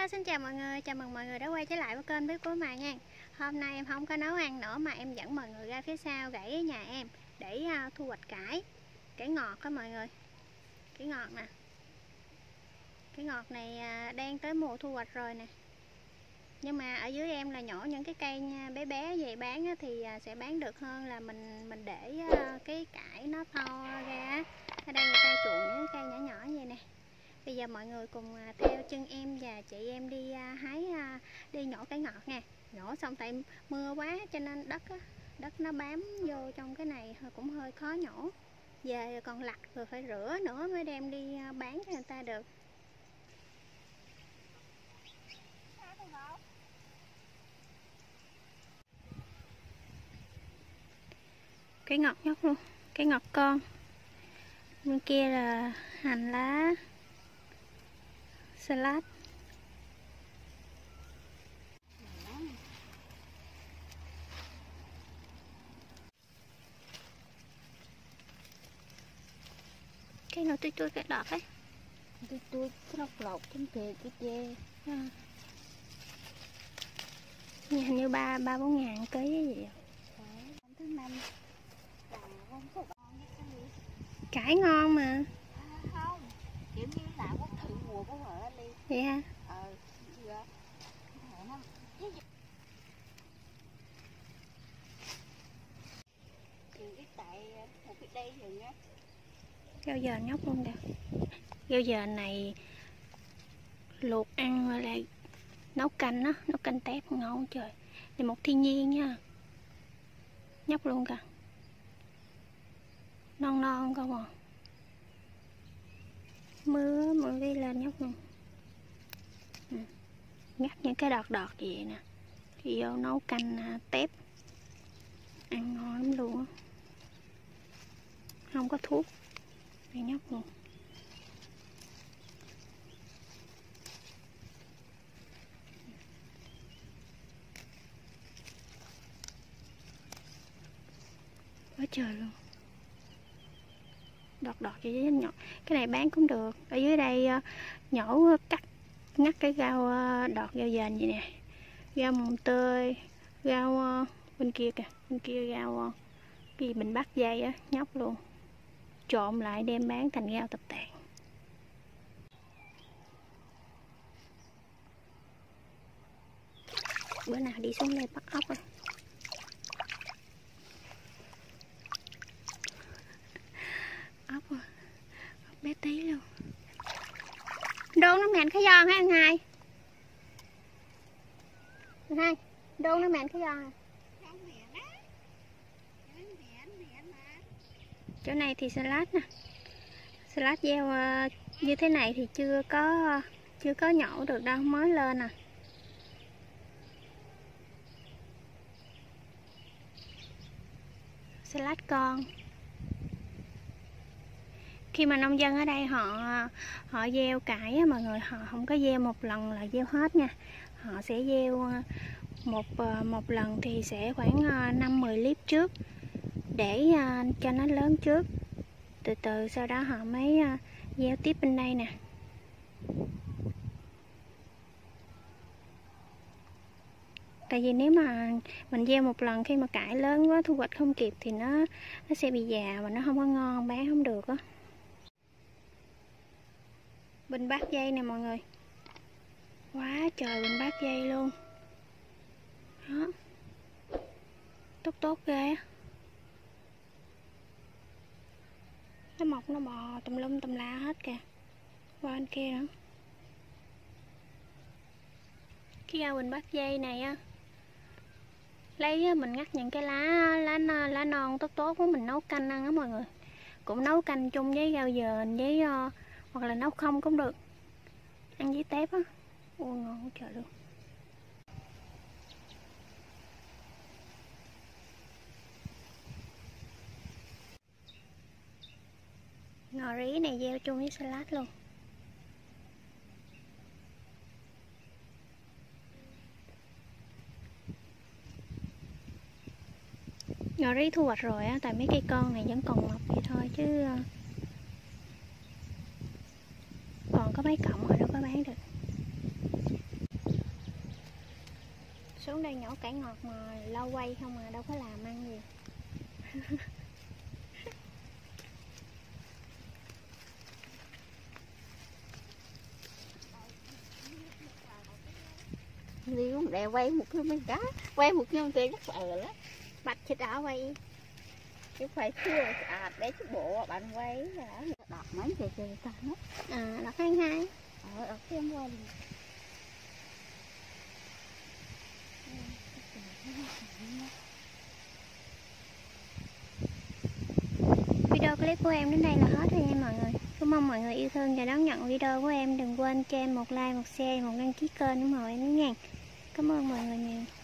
Hello, xin chào mọi người, chào mừng mọi người đã quay trở lại với kênh bếp của Mà nha. Hôm nay em không có nấu ăn nữa mà em dẫn mọi người ra phía sau rẫy nhà em để thu hoạch cải ngọt đó mọi người. Cải ngọt nè. Cải ngọt này đang tới mùa thu hoạch rồi nè. Nhưng mà ở dưới em là nhổ những cái cây bé bé về bán thì sẽ bán được hơn là mình để cái cải nó to ra. Ở đây người ta chuộng những cây nhỏ nhỏ vậy nè. Bây giờ mọi người cùng theo chân em và chị em đi hái đi nhổ cải ngọt nha. Nhổ xong tại mưa quá cho nên đất nó bám vô trong cái này cũng hơi khó nhổ. Về còn lặt rồi phải rửa nữa mới đem đi bán cho người ta được. Cải ngọt nhóc luôn, cải ngọt con. Bên kia là hành lá salad. Cái nó tươi cái đọt ấy. Tươi cái lọc lọc trong kìa cái chê. Hình như 3-4 ngàn ký gì. Thứ năm Cải ngon mà. không, kiểu như là có thử mùa của vợ đi. Vậy hả? Rau dền nhóc luôn kìa. Rau dền này luộc ăn rồi lại nấu canh á, nấu canh tép ngon trời. Này một thiên nhiên nha. Nhóc luôn kìa. Non non không à. Mưa đi lên nhóc luôn. Ngắt những cái đọt đọt gì nè. Thì vô nấu canh tép. Ăn ngon lắm luôn á. Không có thuốc. Đây nhóc luôn. Quá trời luôn. Đọt đọt vậy nhỏ. Cái này bán cũng được. Ở dưới đây nhổ ngắt cái rau đọt rau dền vậy nè. Rau mồng tơi, rau bên kia kìa, bên kia rau cái gì mình bắt dây á, nhóc luôn. Trộn lại đem bán thành rau tập tàn. Bữa nào đi xuống đây bắt ốc rồi. Ốc bé tí luôn. Đôn nó mèn cái giòn hả anh Hai? Anh Hai, đôn nó mèn cái giòn à? Chỗ này thì salad nè. Salad gieo như thế này thì chưa có nhổ được đâu, mới lên à. Salad con. Khi mà nông dân ở đây họ gieo cải á, mọi người họ không có gieo một lần là gieo hết nha. Họ sẽ gieo một lần thì sẽ khoảng 5-10 lít trước để cho nó lớn trước. Từ từ sau đó họ mới gieo tiếp bên đây nè. Tại vì nếu mà mình gieo một lần khi mà cải lớn quá thu hoạch không kịp thì nó sẽ bị già và nó không có ngon, bán không được á. Bình bát dây nè mọi người. Quá trời bình bát dây luôn. Đó. Tốt ghê á. Nó mọc nó bò tùm lum tùm la hết kìa. Qua bên kia nữa. Cái rau bình bát dây này á, lấy mình ngắt những cái lá non tốt của mình nấu canh ăn á mọi người. Cũng nấu canh chung với rau dền với hoặc là nấu không cũng được. Ăn với tép á. Ôi ngon quá trời luôn. Ngò rí này gieo chung với salad luôn. Ngò rí thu hoạch rồi á, tại mấy cây con này vẫn còn mọc vậy thôi chứ còn có mấy cọng rồi đâu có bán được. xuống đây nhổ cải ngọt mà lâu quay không mà đâu có làm ăn gì. đi cũng đè quay một cái mấy cá, quay một cái tê rất sợ lắm. Bạch thịt đỏ quay Chứ phải thưa để cái bộ bạn quay là đọt mấy trời ta hết. đọt 22. Đọt thêm qua đi. Video clip của em đến đây là hết rồi nha mọi người. Cũng mong mọi người yêu thương và đón nhận video của em. Đừng quên cho em một like, một share, một đăng ký kênh ủng hộ em nha. Cảm ơn mọi người nhiều.